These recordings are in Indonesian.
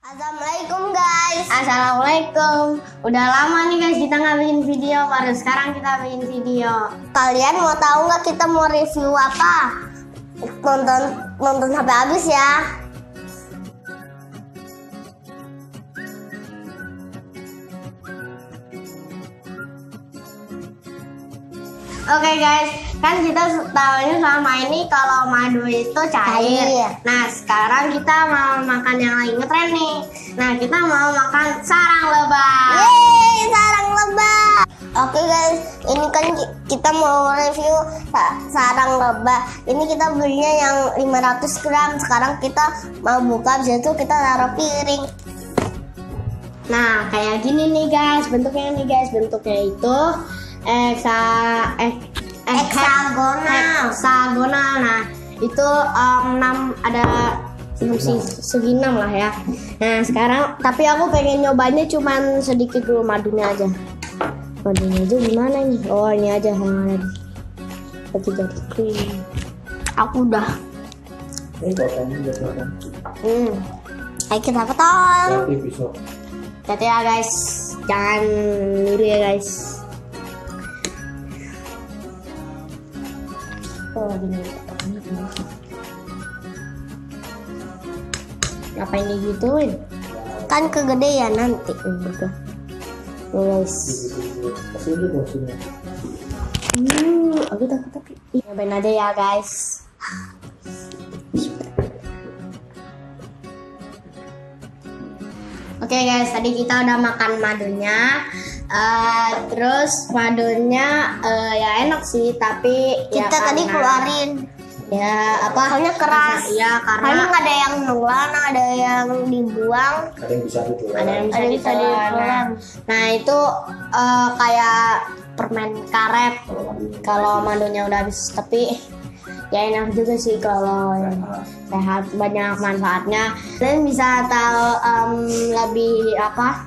Assalamualaikum guys. Assalamualaikum. Udah lama nih guys kita nggak bikin video, baru sekarang kita bikin video. Kalian mau tahu nggak kita mau review apa? Nonton sampai habis ya. Oke guys, kan kita tahunya selama ini kalau madu itu cair. Nah sekarang kita mau makan yang lagi ngetren nih. Nah kita mau makan sarang lebah. Yeay, sarang lebah. Oke guys, ini kan kita mau review sarang lebah. Ini kita belinya yang 500 gram. Sekarang kita mau buka, habis itu kita taruh piring. Nah kayak gini nih guys, bentuknya itu heksagonal. Nah itu 6 ada segi 6 lah ya. Nah sekarang tapi aku pengen nyobanya cuman sedikit dulu madunya aja gimana nih. Oh ini aja yang ada jadi Aku udah. Ini potongnya udah potong. Ayo kita potong. hati ya guys, jangan niru ya guys. Oh gini. Ngapain digituin? Kan kegedean nanti. Guys. Kasih dulu sini. Aku takut tapi. Cobain aja ya guys. Oke guys, tadi kita udah makan madunya. Terus madunya ya enak sih, tapi Kita tadi keluarin. Ya apa? Soalnya keras. Iya Karena ada yang nulang, ada yang dibuang, Ada yang bisa ditelan. ada yang ada yang bisa ditelan. Nah itu kayak permen karet kalau madunya udah habis, tapi ya enak juga sih kalau sehat, banyak manfaatnya. Kalian bisa tahu lebih apa?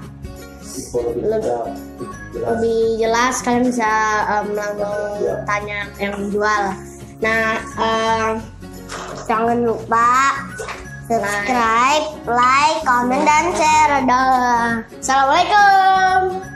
Lebih jelas kalian bisa langsung tanya yang jual. Nah Jangan lupa subscribe, like, comment, dan share. Dah. assalamualaikum.